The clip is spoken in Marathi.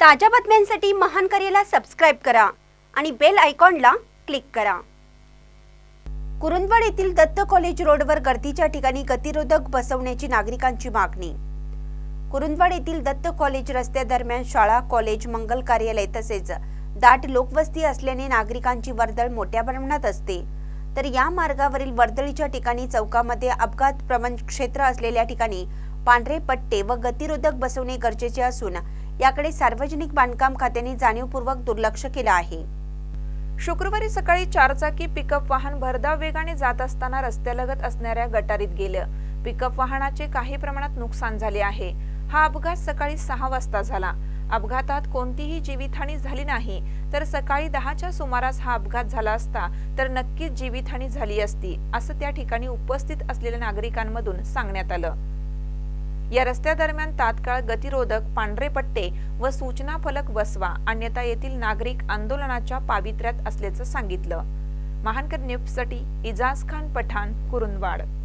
ताज्या बातम्यांसाठी महान करेला सबस्क्राइब करा आणि बेल आयकॉनला क्लिक करा। कुरुंदवाड येथील दत्त कॉलेज रोडवर गर्दीच्या ठिकाणी गतिरोधक बसवण्याची नागरिकांची मागणी। कुरुंदवाड येथील दत्त कॉलेज रस्त्यादरम्यान शाळा, कॉलेज, मंगल कार्यालय तसेच दाट लोकवस्ती असल्याने नागरिकांची वर्दळ मोठ्या प्रमाणात असते। तर या मार्गावरील वर्दळीच्या ठिकाणी चौकामध्ये अपघात प्रवण क्षेत्र असलेल्या ठिकाणी पांढरे पट्टे व गतिरोधक बसवणे गरजेचे असून याकडे सार्वजनिक बांधकाम खात्याने जाणीवपूर्वक दुर्लक्ष केले आहे। शुक्रवारी सकाळी चारचाकी पिकअप वाहन भरधाव वेगाने जात असताना रस्त्यालगत असणाऱ्या गटारीत गेलं। पिकअप वाहनाचे काही प्रमाणात नुकसान झाले आहे। हा अपघात सकाळी 6 वाजता झाला। अपघातात कोणतीही जीवितहानी झाली नाही, तर सकाळी 10च्या सुमारास हा अपघात झाला असता तर नक्कीच जीवितहानी झाली असती, असं त्या ठिकाणी उपस्थित असलेल्या नागरिकांमधून सांगण्यात आलं। या रस्त्यादरम्यान तात्काळ गतिरोधक पांढरे पट्टे व सूचना फलक बसवा, अन्यथा येथील नागरिक आंदोलनाच्या पावित्र्यात असल्याचं सांगितलं। महानकर न्यूजसाठी इजाज खान पठाण, कुरुंदवाड।